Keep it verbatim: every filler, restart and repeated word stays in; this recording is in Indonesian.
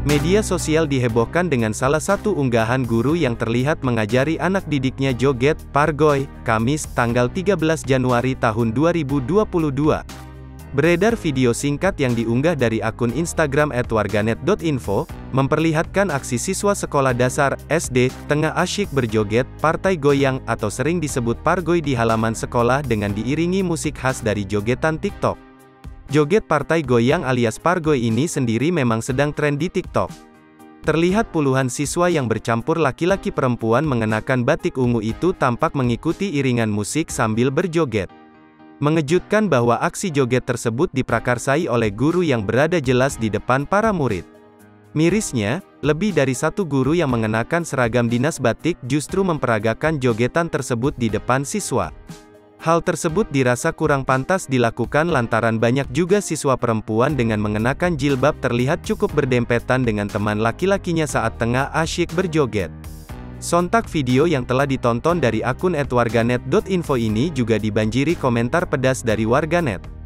Media sosial dihebohkan dengan salah satu unggahan guru yang terlihat mengajari anak didiknya joget pargoy, Kamis, tanggal tiga belas Januari tahun dua ribu dua puluh dua. Beredar video singkat yang diunggah dari akun Instagram et warganet dot info, memperlihatkan aksi siswa sekolah dasar, S D, tengah asyik berjoget, partai goyang, atau sering disebut pargoy di halaman sekolah dengan diiringi musik khas dari jogetan TikTok. Joget partai goyang alias pargoy ini sendiri memang sedang tren di TikTok. Terlihat puluhan siswa yang bercampur laki-laki perempuan mengenakan batik ungu itu tampak mengikuti iringan musik sambil berjoget. Mengejutkan bahwa aksi joget tersebut diprakarsai oleh guru yang berada jelas di depan para murid. Mirisnya, lebih dari satu guru yang mengenakan seragam dinas batik justru memperagakan jogetan tersebut di depan siswa. Hal tersebut dirasa kurang pantas dilakukan lantaran banyak juga siswa perempuan dengan mengenakan jilbab terlihat cukup berdempetan dengan teman laki-lakinya saat tengah asyik berjoget. Sontak video yang telah ditonton dari akun et warganet dot info ini juga dibanjiri komentar pedas dari warganet.